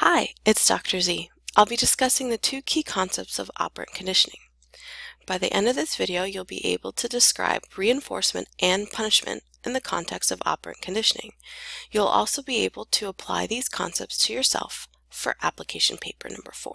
Hi, it's Dr. Z. I'll be discussing the two key concepts of operant conditioning. By the end of this video, you'll be able to describe reinforcement and punishment in the context of operant conditioning. You'll also be able to apply these concepts to yourself for application paper number 4.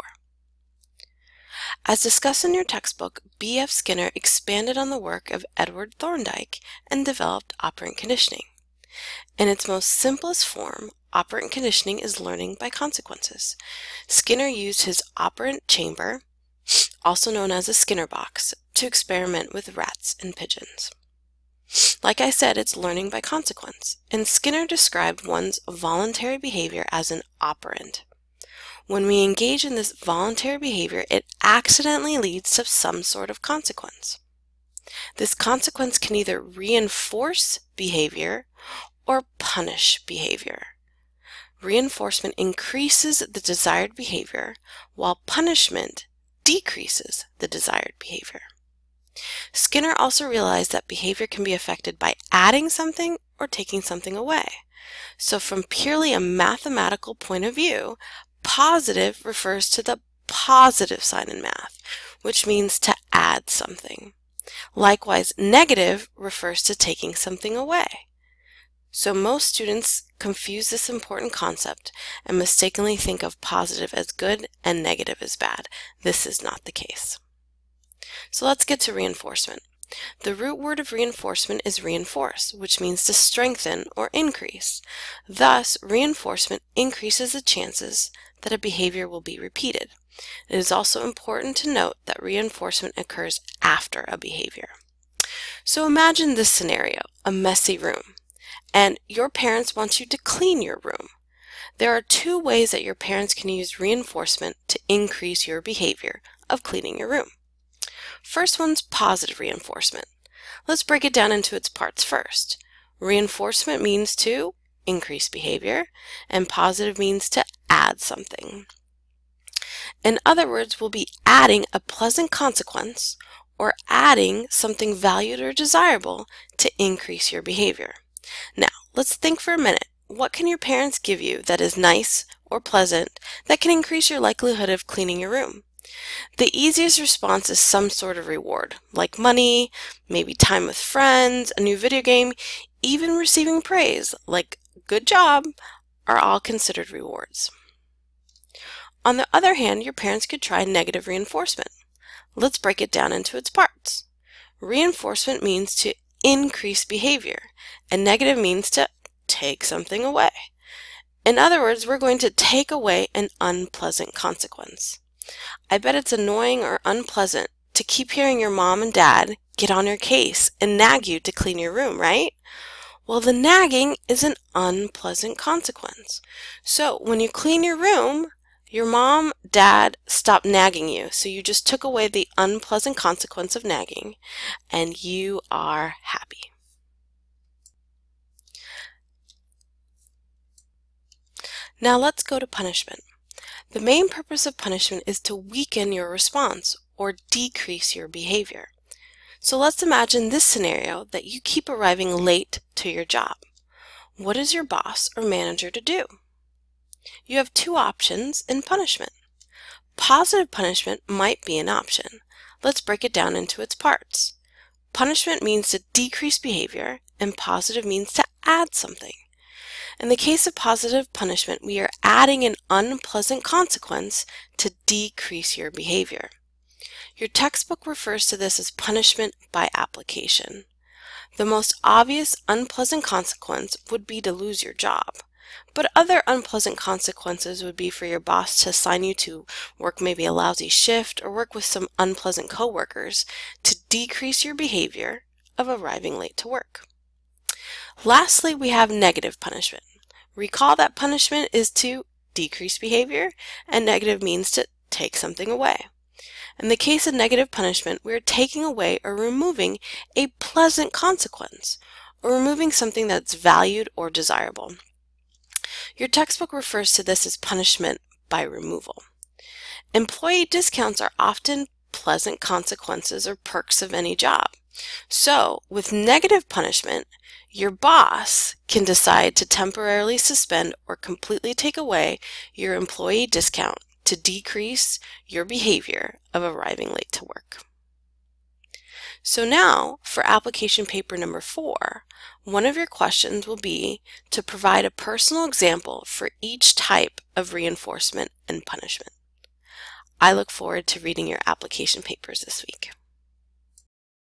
As discussed in your textbook, B.F. Skinner expanded on the work of Edward Thorndike and developed operant conditioning. In its most simplest form, operant conditioning is learning by consequences. Skinner used his operant chamber, also known as a Skinner box, to experiment with rats and pigeons. Like I said, it's learning by consequence, and Skinner described one's voluntary behavior as an operant. When we engage in this voluntary behavior, it accidentally leads to some sort of consequence. This consequence can either reinforce behavior or punish behavior. Reinforcement increases the desired behavior, while punishment decreases the desired behavior. Skinner also realized that behavior can be affected by adding something or taking something away. So from purely a mathematical point of view, positive refers to the positive sign in math, which means to add something. Likewise, negative refers to taking something away. So most students confuse this important concept and mistakenly think of positive as good and negative as bad. This is not the case. So let's get to reinforcement. The root word of reinforcement is reinforce, which means to strengthen or increase. Thus, reinforcement increases the chances that a behavior will be repeated. It is also important to note that reinforcement occurs after a behavior. So imagine this scenario, a messy room, and your parents want you to clean your room. There are two ways that your parents can use reinforcement to increase your behavior of cleaning your room. First one's positive reinforcement. Let's break it down into its parts first. Reinforcement means to increase behavior, and positive means to add something. In other words, we'll be adding a pleasant consequence or adding something valued or desirable to increase your behavior. Now, let's think for a minute. What can your parents give you that is nice or pleasant that can increase your likelihood of cleaning your room? The easiest response is some sort of reward, like money, maybe time with friends, a new video game, even receiving praise, like good job, are all considered rewards. On the other hand, your parents could try negative reinforcement. Let's break it down into its parts. Reinforcement means to increase behavior, and negative means to take something away. In other words, we're going to take away an unpleasant consequence. I bet it's annoying or unpleasant to keep hearing your mom and dad get on your case and nag you to clean your room, right? Well, the nagging is an unpleasant consequence. So when you clean your room, your mom, dad stopped nagging you, so you just took away the unpleasant consequence of nagging, and you are happy. Now let's go to punishment. The main purpose of punishment is to weaken your response or decrease your behavior. So let's imagine this scenario that you keep arriving late to your job. What is your boss or manager to do? You have two options in punishment. Positive punishment might be an option. Let's break it down into its parts. Punishment means to decrease behavior, and positive means to add something. In the case of positive punishment, we are adding an unpleasant consequence to decrease your behavior. Your textbook refers to this as punishment by application. The most obvious unpleasant consequence would be to lose your job. But other unpleasant consequences would be for your boss to assign you to work maybe a lousy shift or work with some unpleasant coworkers to decrease your behavior of arriving late to work. Lastly, we have negative punishment. Recall that punishment is to decrease behavior, and negative means to take something away. In the case of negative punishment, we are taking away or removing a pleasant consequence, or removing something that's valued or desirable. Your textbook refers to this as punishment by removal. Employee discounts are often pleasant consequences or perks of any job. So, with negative punishment, Your boss can decide to temporarily suspend or completely take away your employee discount to decrease your behavior of arriving late to work. So now, for application paper number 4, one of your questions will be to provide a personal example for each type of reinforcement and punishment. I look forward to reading your application papers this week.